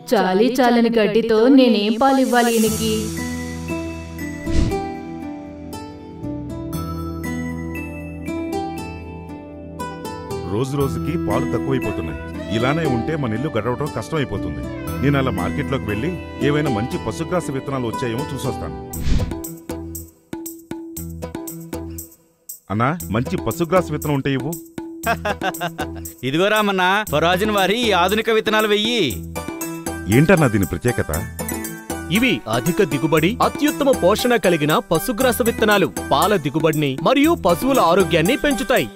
చాలీ చాలని గడ్డితో నేనేం పాలివ్వాలి ఈయనకి? రోజు రోజుకి పాలు తక్కువైపోతున్నాయి. ఇలానే ఉంటే మన ఇల్లు గడవడం కష్టమైపోతుంది. నేను అలా మార్కెట్లోకి వెళ్ళి ఏవైనా మంచి పశుగ్రాస విత్తనాలు వచ్చాయేమో చూసొస్తాను. అన్నా, మంచి పశుగ్రాస విత్తనం ఉంటే ఇవ్వు. ఇదిగో రామన్నా, ఫరాజిన్ వారి ఈ ఆధునిక విత్తనాలు వెయ్యి. ఏంటన్నా దీని ప్రత్యేకత? ఇవి అధిక దిగుబడి, అత్యుత్తమ పోషణ కలిగిన పశుగ్రాస విత్తనాలు పాల దిగుబడిని మరియు పశువుల ఆరోగ్యాన్ని పెంచుతాయి.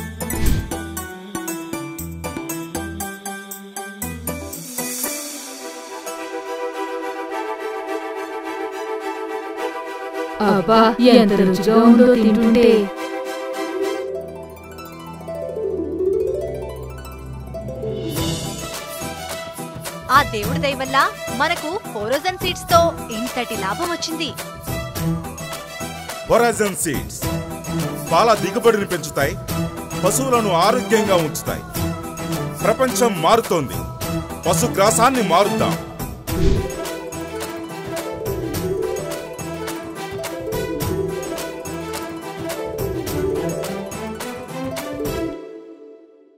అబ్బా, ఎంత రుచిగా ఉందో తింటుంటే. ఆ దేవుడి దయ వల్ల మనకు ఫోరోజన్ సీడ్స్ తో ఇంతటి లాభం వచ్చింది. ఫోరోజన్ సీడ్స్ పాల దిగుబడిని పెంచుతాయి, పశువులను ఆరోగ్యంగా ఉంచుతాయి. ప్రపంచం మారుతోంది, పశుగ్రాసాన్ని మారుద్దాం.